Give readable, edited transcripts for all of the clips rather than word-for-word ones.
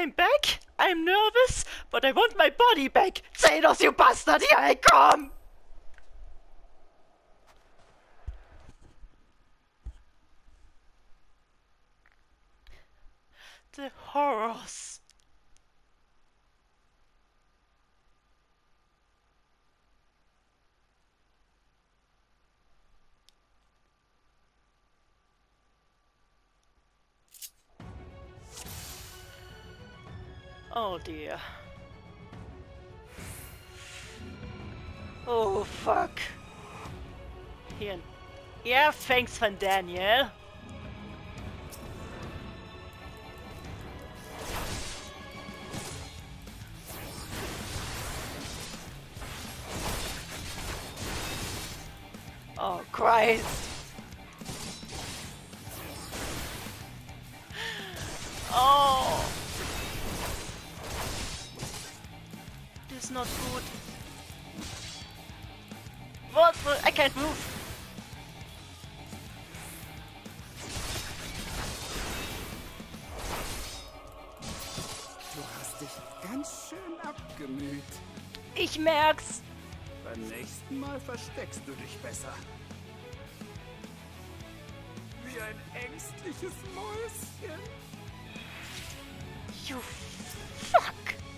I'm back. I'm nervous, but I want my body back. Xenos, you bastard, here I come! The horrors. Oh dear. Oh fuck. Here. Yeah, thanks, Van Daniel. Oh Christ. Oh. This is not good. What? I can't move. Du hast dich ganz schön abgemüht. Ich merk's. Beim nächsten Mal versteckst du dich besser. Wie ein ängstliches Mäuschen. You fuck.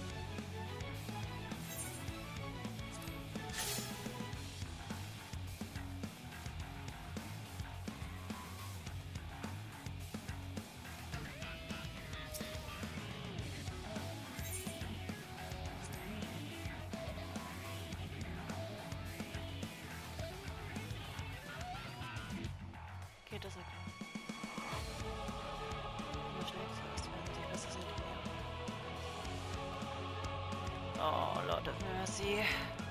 Geht das okay? Nur schnell zuerst, wenn sich besser sind. Oh, Lord of Mercy.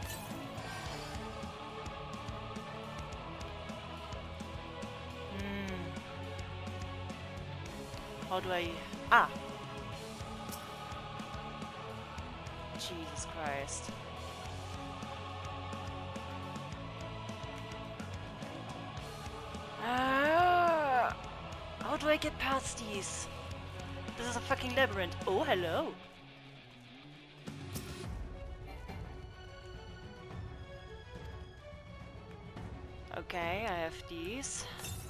How do I... Ah! Jesus Christ. Ah! How do I get past these? This is a fucking labyrinth. Oh, hello. Okay, I have these.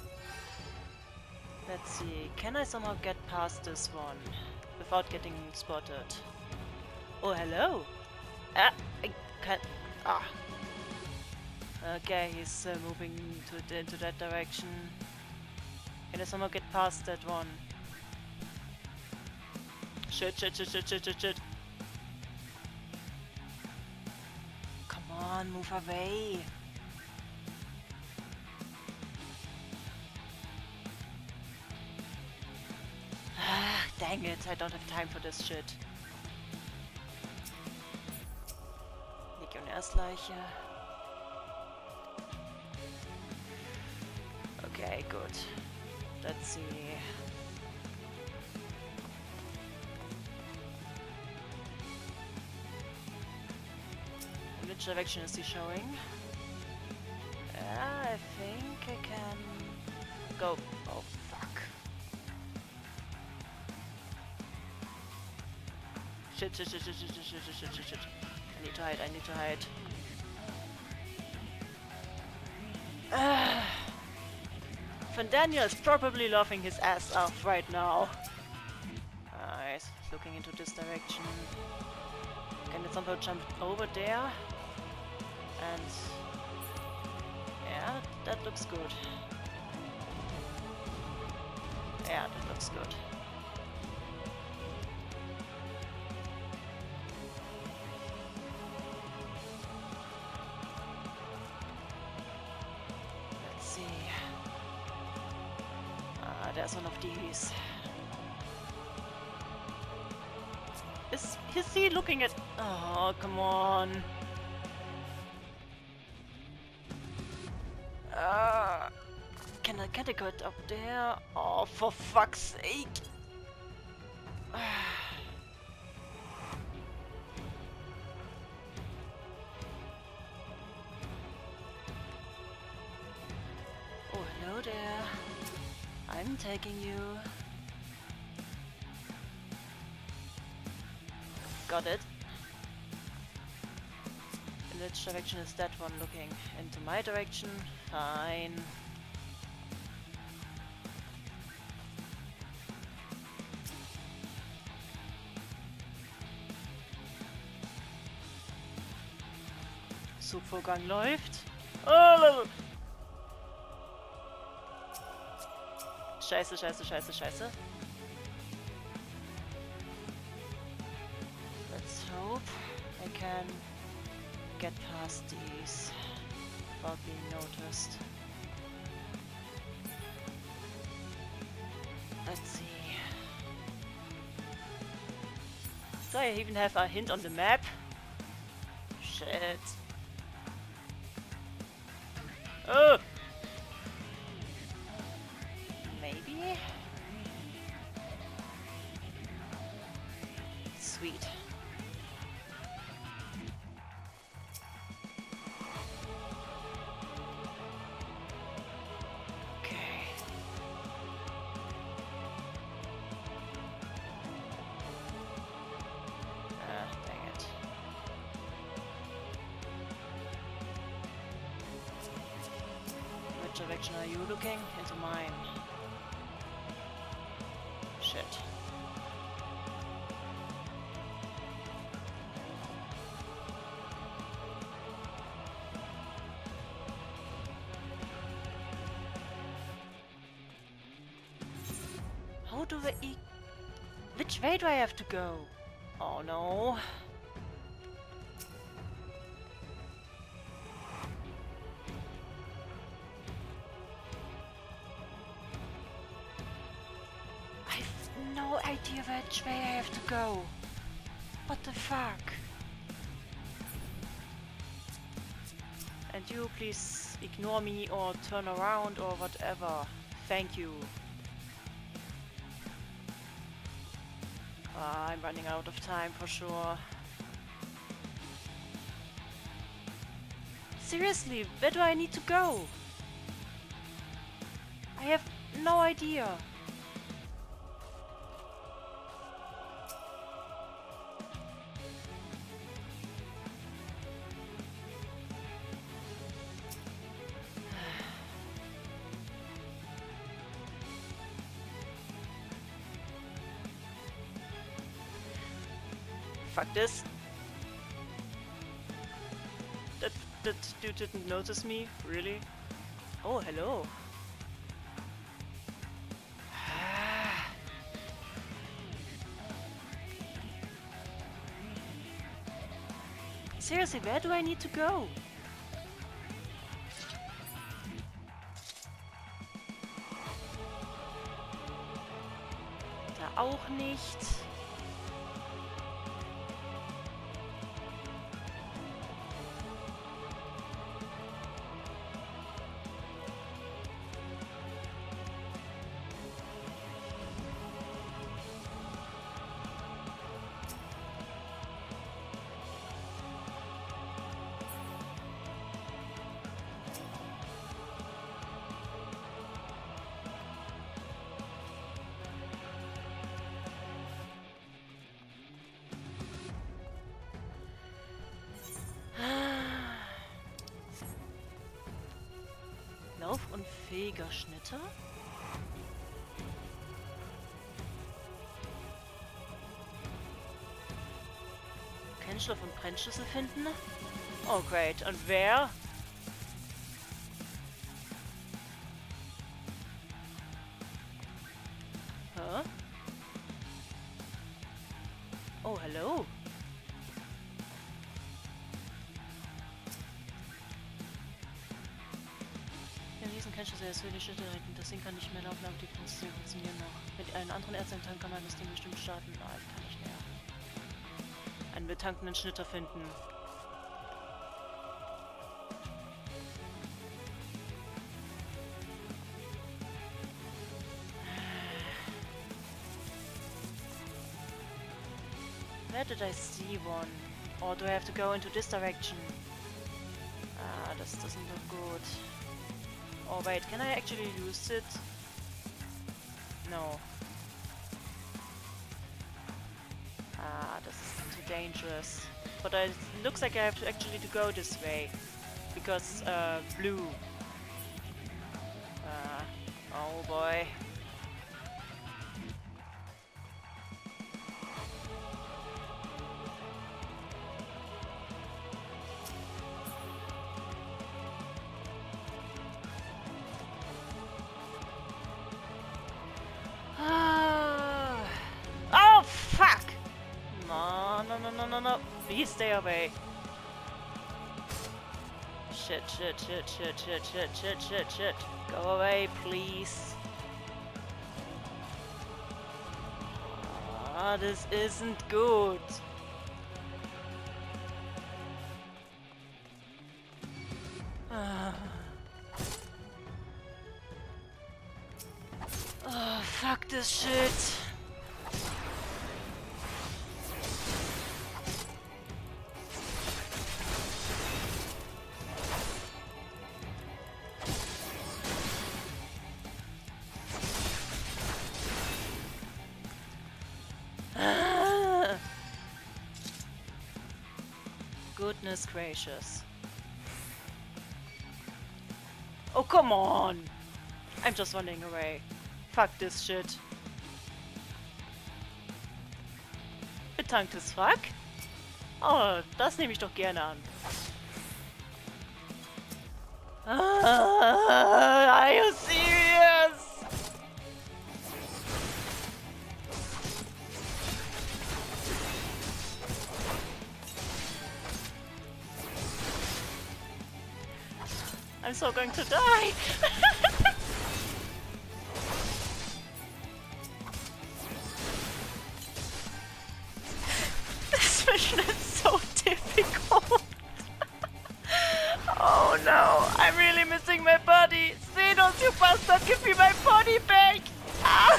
Let's see, can I somehow get past this one without getting spotted? Oh, hello! Ah, I can't... Ah. Okay, he's moving into that direction. Can I somehow get past that one? Shit, shit, shit, shit, shit, shit, shit. Come on, move away. Ah, dang it, I don't have time for this shit. Legionärsleiche. Okay, good. Let's see. In which direction is he showing? I think I can go. Oh fuck. Shit, shit, shit, shit, shit, shit, shit, shit, shit, shit. I need to hide, I need to hide. Van Daniel is probably laughing his ass off right now. He's looking into this direction. Can I somehow jump over there? And... yeah, that looks good. Yeah, that looks good. Let's see. There's one of these. Is he looking at... oh, come on. Can I get up there? Oh, for fuck's sake. Oh, hello there. I'm taking you. got it. In which direction is that one looking? Into my direction? Fine. Suchvorgang läuft. Oh! Scheiße, scheiße, scheiße, scheiße. Let's hope I can get past these without being noticed. Let's see. Do I even have a hint on the map? Shit. Oh! Maybe? Sweet. Okay. Dang it. Which direction are you looking? Into mine. Shit. How do I eat? Which way do I have to go? Oh no. No idea which way I have to go. What the fuck? And you please ignore me or turn around or whatever. Thank you. I'm running out of time for sure. Seriously, where do I need to go? I have no idea. Fuck this. That dude didn't notice me? Really? Oh, hello. Seriously, where do I need to go? Da auch nicht. Laufunfähiger Schnitter? Kennstoff und Brennschlüssel finden? Oh great, und wer? Huh? Oh, hello. Das will die Schritte retten. Das Ding kann nicht mehr laufen, aber die funktionieren noch. Mit einem anderen Erz im Tank kann man das Ding bestimmt starten. Ah, ich kann nicht mehr. Einen betankenden Schnitter finden. Where did I see one? Or do I have to go into this direction? Ah, this doesn't look good. Oh wait, can I actually use it? No. Ah, das ist dangerous. But it looks like I have to actually to go this way. Because, blue. Oh boy. Oh, fuck! No, no, no, no, no, no. Please stay away. Shit, shit, shit, shit, shit, shit, shit, shit, shit. Go away, please. Ah, this isn't good. Oh, fuck this shit. Goodness gracious. Oh, come on! I'm just running away. Fuck this shit. Betanktes Fuck? Oh, das nehme ich doch gerne an. Are you serious? I'm so going to die! This mission is so difficult! Oh no, I'm really missing my body! Xenos, you bastard, give me my body back! Ah.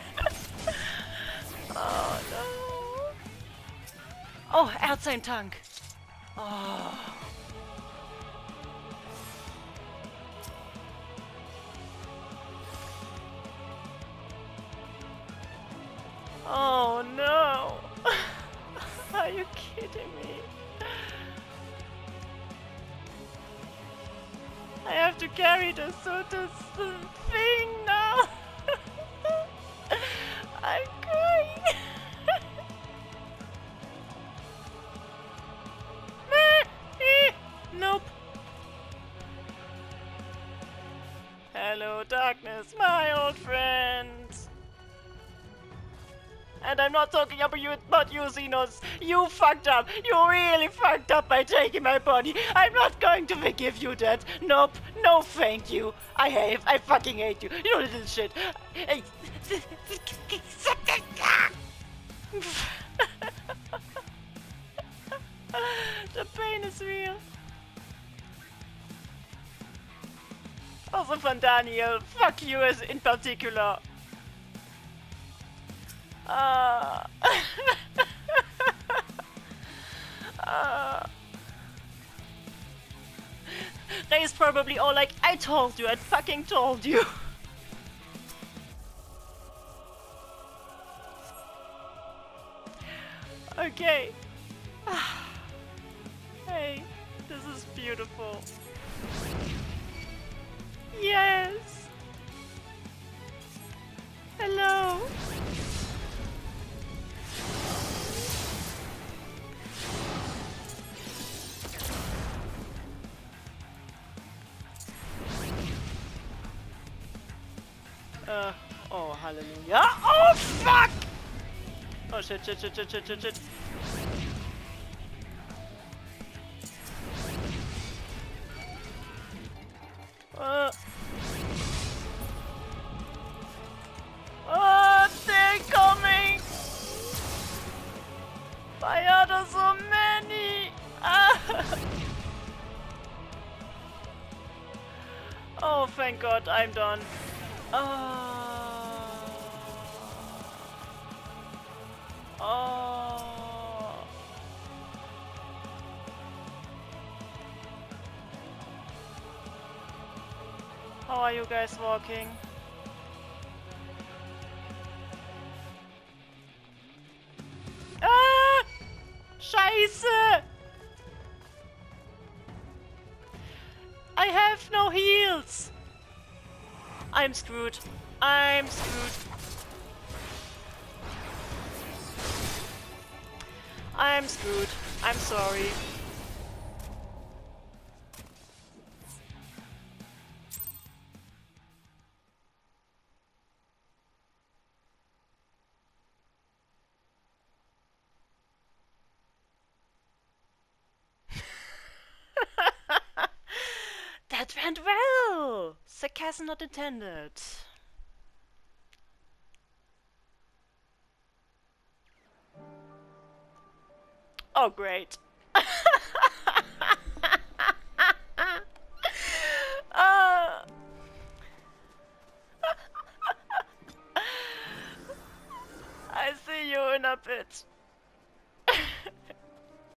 Oh no! Oh, er hat seinen Tank! Oh. Oh no! Are you kidding me? I have to carry this thing now! I'm crying! Nope! Hello darkness, my old friend! And I'm not talking about you, Xenos. You fucked up. You really fucked up by taking my body. I'm not going to forgive you that. Nope. No thank you. I fucking hate you. You little shit. The pain is real. Also von Daniel. Fuck you as in particular. Ray's probably all like, I told you, I fucking told you. Okay. Hey, this is beautiful. Yes. Hello. Oh, hallelujah. Oh, fuck! Oh, shit, shit, shit, shit, shit, shit, shit. Oh, they're coming! Why are there so many? Oh, thank God, I'm done. How are you guys walking? Scheiße! I have no heals! I'm screwed. I'm screwed. I'm screwed. I'm sorry. That went well! Sarcasm not intended. Oh, great. I see you in a bit.